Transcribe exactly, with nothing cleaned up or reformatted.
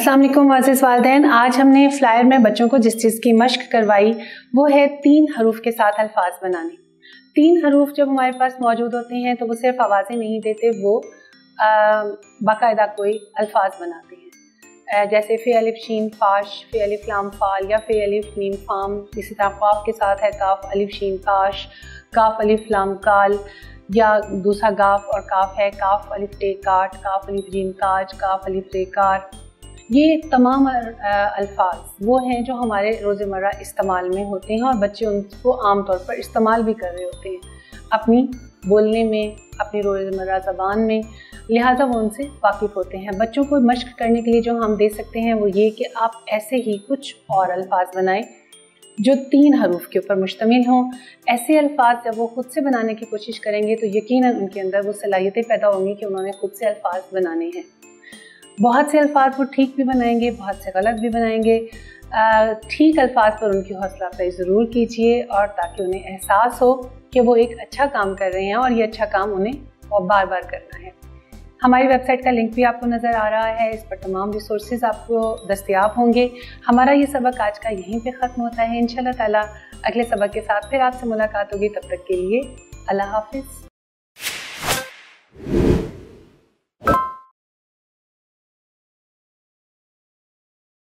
अस्सलाम वालेकुम मुअज़्ज़िज़ वालिदैन। आज हमने फ्लायर में बच्चों को जिस चीज़ की मश्क करवाई वो है तीन हरूफ के साथ अल्फाज बनाने। तीन हरूफ जब हमारे पास मौजूद होते हैं तो वो सिर्फ आवाज़ें नहीं देते, वो बाकायदा कोई अल्फाज बनाते हैं। जैसे फ़े अलिफ शीन फाश, फ़े अलिफ लाम फाल या फ़े अलिफ मीम फाम। इसी तरह काफ के साथ है काफ अलिफ शीन काश, काफ अलिफ लाम काल, या दूसरा गाफ और काफ है काफ अलिफ टे काट, काफ अलिफ जीम काज, काफ अलिफ रे कार। ये तमाम अल्फाज वो हैं जो हमारे रोज़मर्रा इस्तेमाल में होते हैं और बच्चे उनको आम तौर पर इस्तेमाल भी कर रहे होते हैं अपनी बोलने में, अपनी रोज़मर्रा ज़बान में, लिहाजा वो उनसे वाकिफ़ होते हैं। बच्चों को मश्क करने के लिए जो हम दे सकते हैं वो ये कि आप ऐसे ही कुछ और अल्फाज बनाएं जो तीन हरूफ के ऊपर मुश्तमिल हों। ऐसे अल्फाज जब वो खुद से बनाने की कोशिश करेंगे तो यकीनन उनके अंदर वो सलाहियतें पैदा होंगी कि उन्होंने खुद से अल्फाज बनाने हैं। बहुत से अल्फाज वो ठीक भी बनाएंगे, बहुत से गलत भी बनाएंगे। ठीक अल्फाज पर उनकी हौसला अफजाई ज़रूर कीजिए और ताकि उन्हें एहसास हो कि वो एक अच्छा काम कर रहे हैं और ये अच्छा काम उन्हें और बार बार करना है। हमारी वेबसाइट का लिंक भी आपको नज़र आ रहा है, इस पर तमाम रिसोर्सेज आपको दस्तयाब होंगे। हमारा ये सबक आज का यहीं पे ख़त्म होता है। इंशाल्लाह ताला अगले सबक के साथ फिर आपसे मुलाकात होगी। तब तक के लिए अल्लाह हाफिज़।